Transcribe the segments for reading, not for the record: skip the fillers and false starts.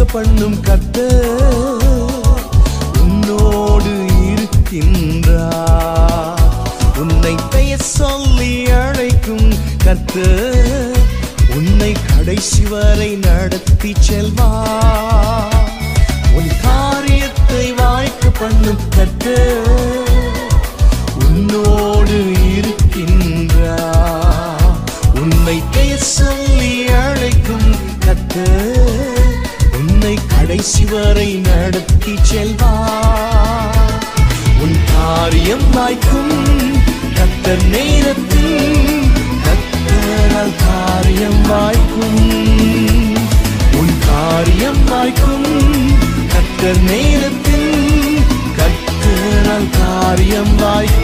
பண்ணும் கர்த்தர் உன்னோடு இருக்கின்றார். உன்னை பெயர் சொல்லி அழைக்கும் கர்த்தர் உன்னை கடைசி வரை நடத்தி செல்வார். உன் காரியத்தை வாய்க்க பண்ணும் கர்த்தர் உன்னோடு இருக்கின்றார். உன்னை பெயர் சொல்லி அழைக்கும் கர்த்தர் உன்னை கடைசி வரை நடத்தி செல்வார். உன் காரியம் வாய்க்கும் கர்த்தர் நேரத்தில் கர்த்தரால் காரியம் வாய்க்கும். உன் காரியம் வாய்க்கும் கர்த்தர் நேரத்தில் கர்த்தரால் காரியம் வாய்க்கும்.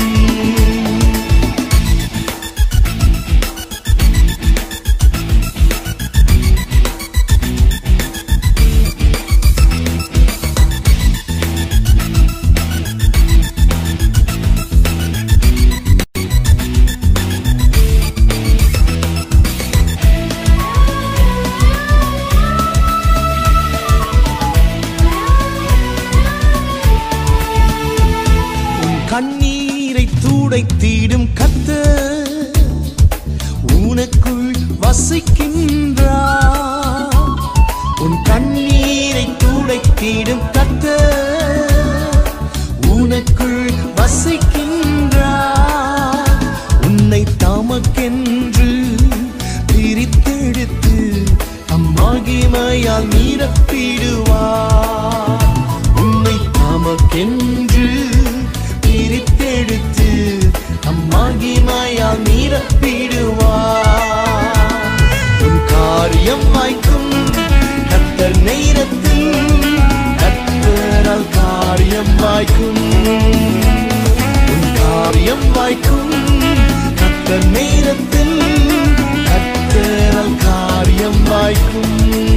கண்ணீரை துடைத்திடும் கர்த்தர் உனக்குள் வசிக்கின்றார். உன் கண்ணீரை துடைத்திடும் கர்த்தர் உனக்குள் வசிக்கின்றார். உன்னை தமக்கென்று பிரித்தெடுத்து மகிமையால் நிரப்பிடுவார். உன்னை தமக்கென்று பிரித்தெடுத்து மகிமையால் நிரப்பிடுவார். உன் காரியம் வாய்க்கும் கர்த்தர் நேரத்தில் கர்த்தரால் காரியம் வாய்க்கும். உன் காரியம் வாய்க்கும் கர்த்தர் நேரத்தில் கர்த்தரால் காரியம் வாய்க்கும்.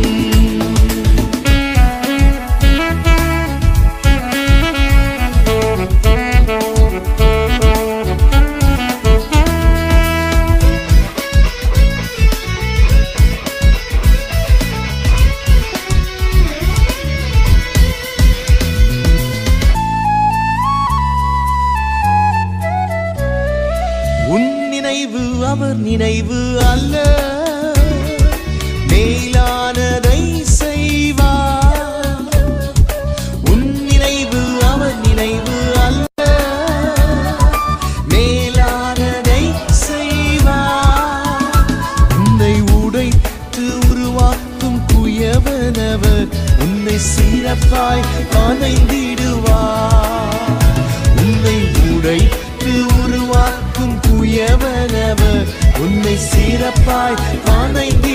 நினைவு அவர் நினைவு அல்ல, மேலானதை செய்வார். உன் நினைவு அவர் நினைவு அல்ல, மேலானதை செய்வார். உன்னை உடைத்து உருவாக்கும் குயவனவர் உன்னை சிறப்பாய் அணைந்திடுவார். உன்னை உடைத்து உருவாக்கும் குயவனவர் உன்னை சிறப்பாய் அணைந்தி.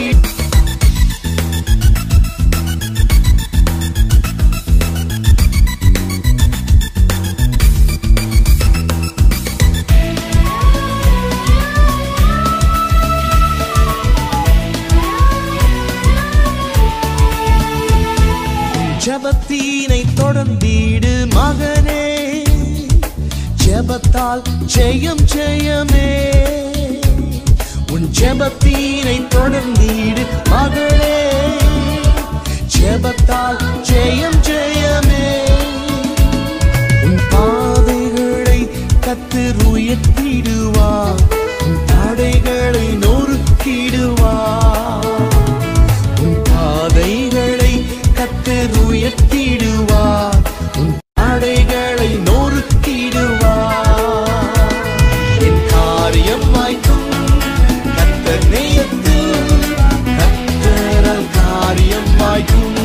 ஜபத்தினை தொடர்ந்திடு மகனே, ஜபத்தால் ஜெயம் ஜெயமே. உன் ஜபத்தினை தொடர்ந்திடு மகளே, ஜபத்தால் ஜெயம் ஜெயமே. உன் பாதைகளை கர்த்தர் உயர்த்திடுவார், உன் தடைகளை நொறுக்கிடுவார். உன் பாதைகளை கர்த்தர் உயர்த்திடுவார், உன் தடைகளை நொறுக்கிடுவார். என் காரியம் வாய்க்கும் கர்த்தர் நேரத்தில் கர்த்தரால் காரியம் வாய்க்கும்.